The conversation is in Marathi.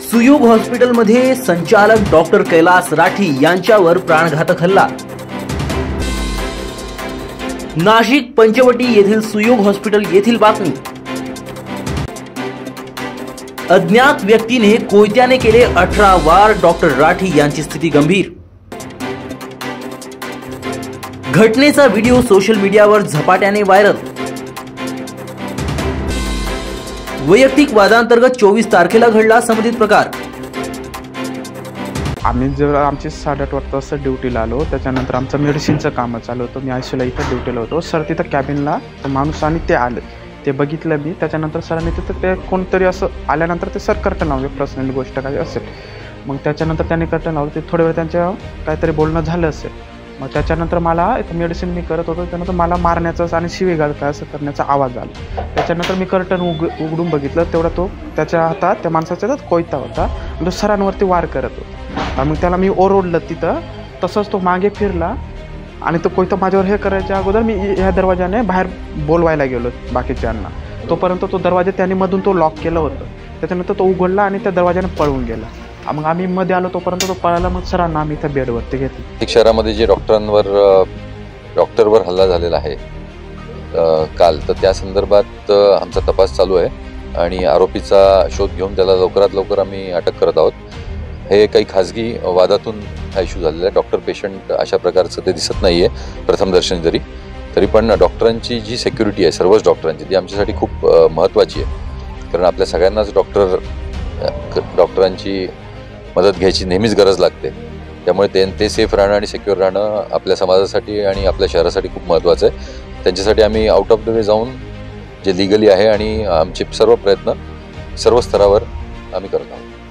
सुयोग हॉस्पिटलमध्ये संचालक डॉक्टर कैलास राठी यांच्यावर प्राणघातक हल्ला। नाशिक पंचवटी येथील सुयोग हॉस्पिटल येथील बातमी। अज्ञात व्यक्तीने कोयत्याने केले 18 वार, डॉक्टर राठी यांची स्थिती गंभीर। घटनेचा व्हिडिओ सोशल मीडियावर झपाट्याने व्हायरल। वैयक्तिक वादांतर्गत 24 तारखेला घडला संबंधित प्रकार। आम्ही जेव्हा आमची 8:30 वाजता ड्युटीला आलो, त्याच्यानंतर आमचं मेडिसिनचं काम चालू होतं। मी आयसीयूला इथं ड्युटीला होतो। सर तिथं कॅबिनला तो माणूस आणि ते आले, ते बघितलं मी। त्याच्यानंतर सरांनी तिथं ते कोणतरी असं आल्यानंतर ते सर कर्टन लावले, पर्सनल गोष्ट काय असेल। मग त्याच्यानंतर त्यांनी कर्टन लावलं, ते थोड्या वेळ त्यांच्या काहीतरी बोलणं झालं असेल। मग त्याच्यानंतर मला इथं मेडिसिन मी करत होतो, त्यानंतर मला मारण्याचाच आणि शिवीगाळ काय असं करण्याचा आवाज आला। त्याच्यानंतर मी कर्टन उघडून बघितलं, तेवढा तो त्याच्या हातात त्या माणसाच्या हातात कोयता होता आणि तो सरांवरती वार करत होता। मग त्याला मी ओरडलं तिथं, तसंच तो मागे फिरला आणि तो कोयता माझ्यावर हे करायच्या अगोदर मी ह्या दरवाजाने बाहेर बोलवायला गेलो बाकीच्यांना। तोपर्यंत तो दरवाजा त्याने मधून तो लॉक केलं होतं। त्याच्यानंतर तो उघडला आणि त्या दरवाजाने पळून गेला। मग आम्ही मध्ये आलो, तोपर्यंत तो पळाला। मग सरांना आम्ही इथं बेडवरती घेतलं। शहरामध्ये जे डॉक्टरवर हल्ला झालेला आहे काल, तर त्या संदर्भात आमचा तपास चालू आहे आणि आरोपीचा शोध घेऊन त्याला लवकरात लवकर आम्ही अटक करत आहोत। हे काही खाजगी वादातून हा इश्यू झालेला आहे। डॉक्टर पेशंट अशा प्रकारचं ते दिसत नाही आहे प्रथमदर्शनी, तरी पण डॉक्टरांची जी सिक्युरिटी आहे सर्वच डॉक्टरांची, ती आमच्यासाठी खूप महत्त्वाची आहे। कारण आपल्या सगळ्यांनाच डॉक्टरांची मदत घ्यायची नेहमीच गरज लागते। त्यामुळे ते सेफ राहणं आणि सिक्युअर राहणं आपल्या समाजासाठी आणि आपल्या शहरासाठी खूप महत्त्वाचं आहे। त्यांच्यासाठी आम्ही आउट ऑफ द वे जाऊन जे लिगली आहे आणि आमचे सर्व प्रयत्न सर्व स्तरावर आम्ही करत आहोत।